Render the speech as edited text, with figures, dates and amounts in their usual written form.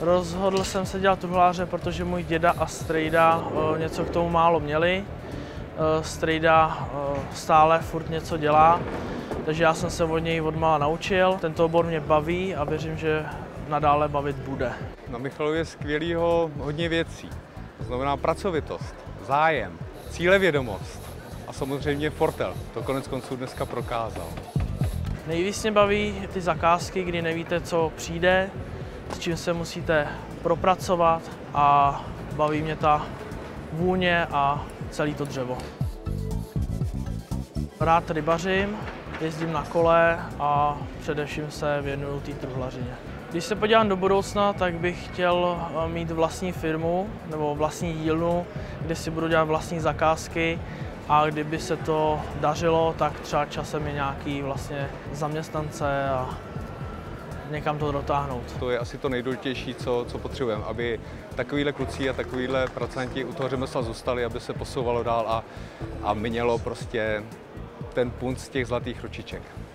Rozhodl jsem se dělat truhláře, protože můj děda a strejda něco k tomu málo měli. Strejda stále furt něco dělá, takže já jsem se od něj odmala naučil. Tento obor mě baví a věřím, že nadále bavit bude. Na Michalově skvělýho hodně věcí. To znamená pracovitost, zájem, cílevědomost a samozřejmě fortel. To konec konců dneska prokázal. Nejvíc mě baví ty zakázky, kdy nevíte, co přijde, s čím se musíte propracovat a baví mě ta vůně a celé to dřevo. Rád rybařím, jezdím na kole a především se věnuju té truhlařině. Když se podívám do budoucna, tak bych chtěl mít vlastní firmu nebo vlastní dílnu, kde si budu dělat vlastní zakázky a kdyby se to dařilo, tak třeba časem je nějaký vlastně zaměstnance a někam to dotáhnout. To je asi to nejdůležitější, co potřebujeme, aby takovýhle kluci a takovýhle pracanti u toho řemesla zůstali, aby se posouvalo dál a mělo prostě ten punc těch zlatých ručiček.